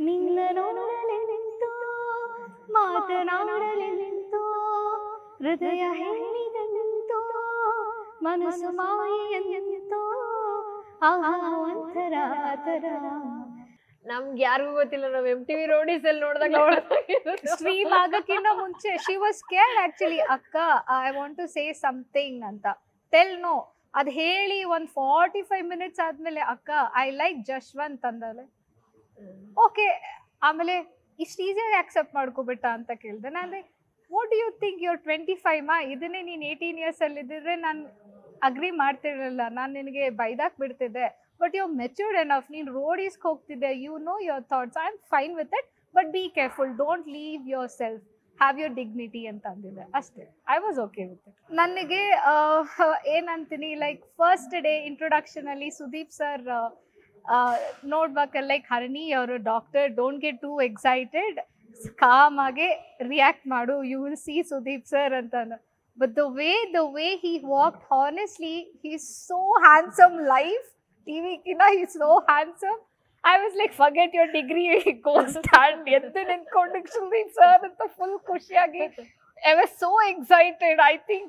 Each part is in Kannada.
ನಿನ್ನ ನೋಡಲೆಂತೋ ಮಾತನಾಡಲೆಂತೋ ಹೃದಯ ಹೇಳಿದಂತೋ ಮನಸ್ಸು ಮಾಯೆಯಂತೋ ಆಹಾ ಒಂಥರ ತರ. ನಮ್ಗೆ ಯಾರಿಗೂ ಗೊತ್ತಿಲ್ಲ, ನಾವು MTV ರೋಡೀಸ್ ಅಲ್ಲಿ ನೋಡಿದಾಗ ಸ್ಟ್ರೀಮ್ ಆಗಕ್ಕಿಂತ ಮುಂಚೆ ಶಿ ವಾಸ್ ಸ್ಕೇರ್ಡ್ ಆಕ್ಚುಲಿ. ಅಕ್ಕ I want to say something ಅಂತ ಟೆಲ್ ನೋ ಅದ್ ಹೇಳಿ ಒಂದ್ 45 minutes ಆದ್ಮೇಲೆ ಅಕ್ಕ ಐ ಲೈಕ್ ಜಶ್ವಂತ್ ಅಂದಲೆ. ಓಕೆ, ಆಮೇಲೆ ಇಷ್ಟು ಈಸಿಯಾಗಿ ಆಕ್ಸೆಪ್ಟ್ ಮಾಡ್ಕೊಬಿಟ್ಟ ಅಂತ ಕೇಳಿದೆ. ನಾನು what do you think your 25 ಮಾ, ಇದನ್ನೇ ನೀನು 18 years ಅಲ್ಲಿ ಇದ್ದಿದ್ರೆ ನಾನು ಅಗ್ರಿ ಮಾಡ್ತಿರಲಿಲ್ಲ, ನಾನು ನಿನಗೆ ಬೈದಾಕ್ ಬಿಡ್ತಿದ್ದೆ. ಬಟ್ ಯು ಮೆಚ್ಯೂರ್ಡ್ ಎನಫ್, ನೀನು ರೋಡೀಸ್ಗೆ ಹೋಗ್ತಿದ್ದೆ, you know your thoughts, I am fine with it, but be careful, don't leave yourself, have your dignity ಅಂತ ಅಂದಿದ್ದೆ ಅಷ್ಟೇ. I was okay with it. ನನಗೆ ಏನಂತೀನಿ, ಲೈಕ್ ಫಸ್ಟ್ ಡೇ ಇಂಟ್ರೊಡಕ್ಷನ್ ಅಲ್ಲಿ ಸುದೀಪ್ ಸರ್ ನೋಡ್ಬೇಕಲ್ಲ, ಲೈಕ್ ಹರಣಿ ಅವರು doctor, don't get too excited, calm ಆಗಿ ರಿಯಾಕ್ಟ್ ಮಾಡು, you will see Sudeep sir ಅಂತ. But the way he walked, honestly, he's so handsome live. TV kina, he's so handsome. I was like, forget your degree, go stand. Eddu ninkondu Sudeep sir anta full ಖುಷಿಯಾಗಿ. I was so excited. I think,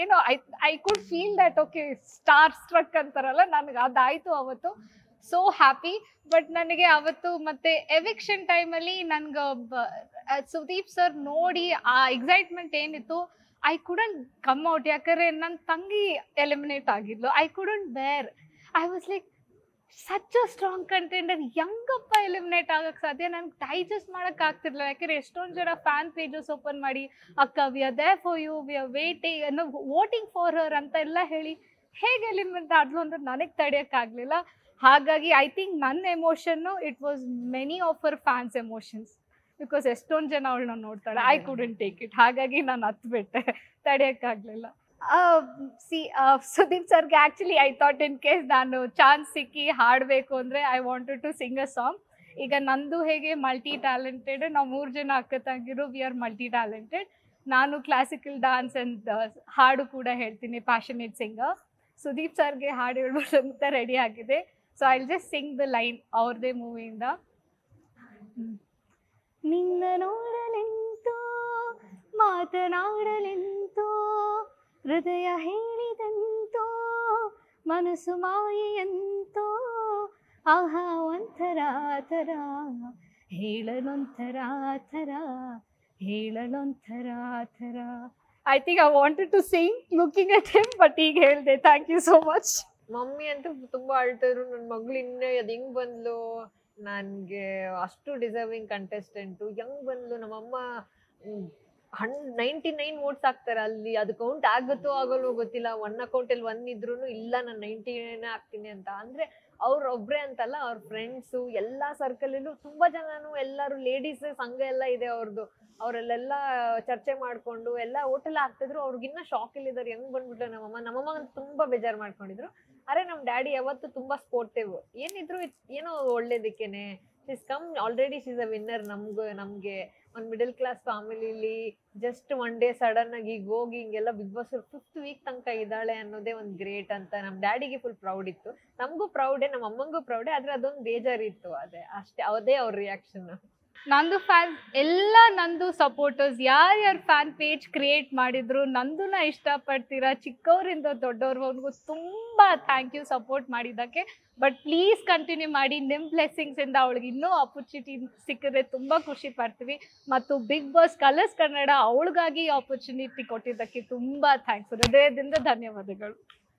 I could feel that, okay, star struck antaralla, ನನಗೆ ಅದಾಯ್ತು ಅವತ್ತು. So happy. But ನನಗೆ ಅವತ್ತು ಮತ್ತೆ ಎವಿಕ್ಷನ್ ಟೈಮಲ್ಲಿ ನನ್ಗೆ ಸುದೀಪ್ ಸರ್ ನೋಡಿ ಆ ಎಕ್ಸೈಟ್ಮೆಂಟ್ ಏನಿತ್ತು, I couldn't come out. ಯಾಕಂದ್ರೆ ನನ್ನ ತಂಗಿ ಎಲಿಮಿನೇಟ್ ಆಗಿದ್ಲು. I couldn't bear. I was like, such a strong contender, Yangappa eliminate ಆಗಕ್ಕೆ ಸಾಧ್ಯ? ನನ್ಗೆ ಡೈಜೆಸ್ಟ್ ಮಾಡೋಕ್ಕೆ ಆಗ್ತಿರ್ಲಿಲ್ಲ. ಯಾಕಂದ್ರೆ ಎಷ್ಟೊಂದು ಜನ ಫ್ಯಾನ್ ಪೇಜಸ್ ಓಪನ್ ಮಾಡಿ, ಅಕ್ಕ we are there for you, we are waiting, voting for her ಅಂತ ಎಲ್ಲ ಹೇಳಿ ಹೇಗೆ ಎಲಿಮಿನೇಟ್ ಆದ್ಲು ಅಂದ್ರೆ ನನಗೆ ತಡೆಯೋಕ್ಕಾಗಲಿಲ್ಲ. ಹಾಗಾಗಿ ಐ ಥಿಂಕ್ ನನ್ನ ಎಮೋಷನ್ನು it was many of her fans emotions, because ಎಷ್ಟೊಂದು ಜನ ಅವಳನ್ನ ನೋಡ್ತಾಳೆ. ಐ ಕುಡಂಟ್ ಟೇಕ್ ಇಟ್, ಹಾಗಾಗಿ ನಾನು ಹತ್ಬಿಟ್ಟೆ, ತಡೆಯೋಕ್ಕಾಗಲಿಲ್ಲ. ಸುದೀಪ್ ಸರ್ಗೆ actually I thought in case ನಾನು ಚಾನ್ಸ್ ಸಿಕ್ಕಿ ಹಾಡಬೇಕು ಅಂದರೆ I wanted to sing a song. ಈಗ ನಂದು ಹೇಗೆ ಮಲ್ಟಿ ಟ್ಯಾಲೆಂಟೆಡ್, ನಾವು 3 ಜನ ಅಕ್ಕ ತಂಗಿರು, ವಿ ಆರ್ ಮಲ್ಟಿ ಟ್ಯಾಲೆಂಟೆಡ್. ನಾನು ಕ್ಲಾಸಿಕಲ್ ಡಾನ್ಸ್ ಆ್ಯಂಡ್ ಹಾಡು ಕೂಡ ಹೇಳ್ತೀನಿ, ಪ್ಯಾಷನೇಟ್ ಸಿಂಗರ್. ಸುದೀಪ್ ಸರ್ಗೆ ಹಾಡು ಹೇಳ್ಬೋದು ಅಂತ ರೆಡಿ ಆಗಿದೆ. So I will just sing the line ಅವ್ರದ್ದೇ ಮೂವಿಯಿಂದ. ನಿನ್ನ ನೋಡಲೆಂತೋ ಮಾತನಾಡಲೆಂತೋ ಹೃದಯ ಹೇಳಿದಂತೋ ಮನಸ್ಸು ಮಾಯೆಯಂತೋ ಆಹಾ ಒಂಥರ ತರ ಹೇಳಲೊಂಥರ ತರ ಹೇಳಲೊಂಥರ ತರ. I think I wanted to sing looking at him, but ಈಗ ಹೇಳಿದೆ. Thank you so much. Mummy ಅಂತೂ ತುಂಬಾ ಅಳ್ತಿದ್ರು, ನನ್ನ ಮಗಳು ಇನ್ನೂ ಅದು ಹೆಂಗ್ ಬಂದ್ಲು, ನನಗೆ ಅಷ್ಟು ಡಿಸರ್ವಿಂಗ್ ಕಂಟೆಸ್ಟೆಂಟು, ಹೆಂಗ್ ಬಂದ್ಲು. ನಮ್ಮಮ್ಮ 99 ವೋಟ್ಸ್ ಹಾಕ್ತಾರೆ ಅಲ್ಲಿ, ಅದು ಕೌಂಟ್ ಆಗುತ್ತೋ ಆಗೋಲ್ವೋ ಗೊತ್ತಿಲ್ಲ. 1 ಅಕೌಂಟಲ್ಲಿ 1 ಇದ್ರೂ ಇಲ್ಲ ನಾನು 99 ಹಾಕ್ತೀನಿ ಅಂತ. ಅಂದರೆ ಅವ್ರು ಒಬ್ಬರೇ ಅಂತಲ್ಲ, ಅವ್ರ ಫ್ರೆಂಡ್ಸು ಎಲ್ಲ ಸರ್ಕಲಲ್ಲೂ ತುಂಬ ಜನನು, ಎಲ್ಲರೂ ಲೇಡೀಸ್ ಸಂಘ ಎಲ್ಲ ಇದೆ ಅವ್ರದ್ದು, ಅವರಲ್ಲೆಲ್ಲ ಚರ್ಚೆ ಮಾಡಿಕೊಂಡು ಎಲ್ಲ ಹೋಟೆಲ್ ಹಾಕ್ತಿದ್ರು. ಅವ್ರಿಗಿನ್ನ ಶಾಕಲ್ಲಿದ್ದಾರೆ, ಹೆಂಗೆ ಬಂದ್ಬಿಟ್ಟು ನಮ್ಮಮ್ಮ ಅಂತ ತುಂಬ ಬೇಜಾರು ಮಾಡ್ಕೊಂಡಿದ್ರು. ಅರೆ ನಮ್ಮ ಡ್ಯಾಡಿ ಯಾವತ್ತು ತುಂಬ ಸ್ಪೋರ್ಟಿವ್, ಏನಿದ್ರು ಏನೋ ಒಳ್ಳೇದಕ್ಕೇನೆ. She's come already, she's a winner. ನಮಗೆ ಒಂದು ಮಿಡಲ್ ಕ್ಲಾಸ್ ಫ್ಯಾಮಿಲಿಲಿ ಜಸ್ಟ್ 1 day ಸಡನ್ ಆಗಿ ಈಗ ಹೋಗಿ ಹಿಂಗೆಲ್ಲ ಬಿಗ್ ಬಾಸ್ 5th week ತನಕ ಇದ್ದಾಳೆ ಅನ್ನೋದೇ ಒಂದು ಗ್ರೇಟ್ ಅಂತ ನಮ್ಮ ಡ್ಯಾಡಿಗೆ ಫುಲ್ ಪ್ರೌಡ್ ಇತ್ತು. ನಮಗೂ ಪ್ರೌಡೇ, ನಮ್ಮ ಅಮ್ಮಂಗೂ ಪ್ರೌಡೇ, ಆದರೆ ಅದೊಂದು ಬೇಜಾರಿತ್ತು. ಅಷ್ಟೇ, ಅದೇ ಅವ್ರ ರಿಯಾಕ್ಷನ್. ನಂದು ಫ್ಯಾನ್ಸ್ ಎಲ್ಲ, ನಂದು ಸಪೋರ್ಟರ್ಸ್ ಯಾರ್ಯಾರು ಫ್ಯಾನ್ ಪೇಜ್ ಕ್ರಿಯೇಟ್ ಮಾಡಿದ್ರು, ನಂದುನ ಇಷ್ಟಪಡ್ತೀರಾ, ಚಿಕ್ಕವರಿಂದ ದೊಡ್ಡವ್ರಿಗೂ ತುಂಬ ಥ್ಯಾಂಕ್ ಯು ಸಪೋರ್ಟ್ ಮಾಡಿದ್ದಕ್ಕೆ. ಬಟ್ ಪ್ಲೀಸ್ ಕಂಟಿನ್ಯೂ ಮಾಡಿ, ನಿಮ್ಮ ಬ್ಲೆಸ್ಸಿಂಗ್ಸಿಂದ ಅವಳಿಗೆ ಇನ್ನೂ ಆಪರ್ಚುನಿಟಿ ಸಿಕ್ಕಿದ್ರೆ ತುಂಬ ಖುಷಿ ಪಡ್ತೀವಿ. ಮತ್ತು ಬಿಗ್ ಬಾಸ್ ಕಲರ್ಸ್ ಕನ್ನಡ ಅವಳಿಗಾಗಿ ಆಪರ್ಚುನಿಟಿ ಕೊಟ್ಟಿದ್ದಕ್ಕೆ ತುಂಬ ಥ್ಯಾಂಕ್ಸ್, ಹೃದಯದಿಂದ ಧನ್ಯವಾದಗಳು.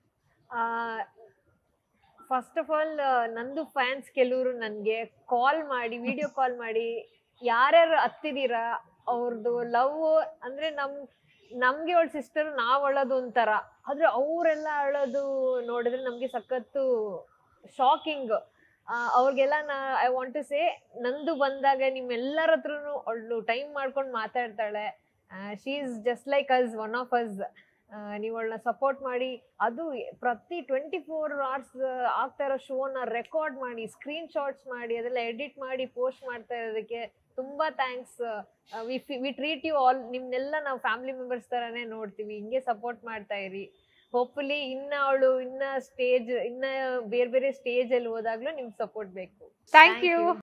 ಫಸ್ಟ್ ಆಫ್ ಆಲ್ ನಂದು ಫ್ಯಾನ್ಸ್ ಕೆಲವರು ನನಗೆ ಕಾಲ್ ಮಾಡಿ, ವಿಡಿಯೋ ಕಾಲ್ ಮಾಡಿ, ಯಾರ್ಯಾರು ಹತ್ತಿದ್ದೀರಾ ಅವ್ರದ್ದು ಲವ್ ಅಂದರೆ ನಮಗೆ ಅವಳ ಸಿಸ್ಟರ್, ನಾವು ಅಳೋದು ಒಂಥರ, ಆದರೆ ಅವರೆಲ್ಲ ಅಳೋದು ನೋಡಿದ್ರೆ ನಮಗೆ ಸಖತ್ತು ಶಾಕಿಂಗ್. ಅವ್ರಿಗೆಲ್ಲ ಐ ವಾಂಟ್ ಟು ಸೇ, ನಂದು ಬಂದಾಗ ನಿಮ್ಮೆಲ್ಲರ ಹತ್ರನೂ ಅವಳು ಟೈಮ್ ಮಾಡ್ಕೊಂಡು ಮಾತಾಡ್ತಾಳೆ. She is just like us, one of us. ನೀವು ಅವಳನ್ನ ಸಪೋರ್ಟ್ ಮಾಡಿ, ಅದು ಪ್ರತಿ 24 hours ಆಗ್ತಾ ಇರೋ ಶೋನ ರೆಕಾರ್ಡ್ ಮಾಡಿ, ಸ್ಕ್ರೀನ್ ಶಾಟ್ಸ್ ಮಾಡಿ, ಅದೆಲ್ಲ ಎಡಿಟ್ ಮಾಡಿ ಪೋಸ್ಟ್ ಮಾಡ್ತಾ ಇರೋದಕ್ಕೆ ತುಂಬ thanks. We treat you all, ನಿಮ್ನೆಲ್ಲ ನಾವು ಫ್ಯಾಮಿಲಿ ಮೆಂಬರ್ಸ್ ಥರನೇ ನೋಡ್ತೀವಿ. ಹಿಂಗೆ ಸಪೋರ್ಟ್ ಮಾಡ್ತಾ ಇರಿ. ಹೋಪ್ಫುಲಿ ಅವಳು ಬೇರೆ ಬೇರೆ ಸ್ಟೇಜಲ್ಲಿ ಹೋದಾಗ್ಲೂ ನಿಮ್ಗೆ ಸಪೋರ್ಟ್ ಬೇಕು. Thank you.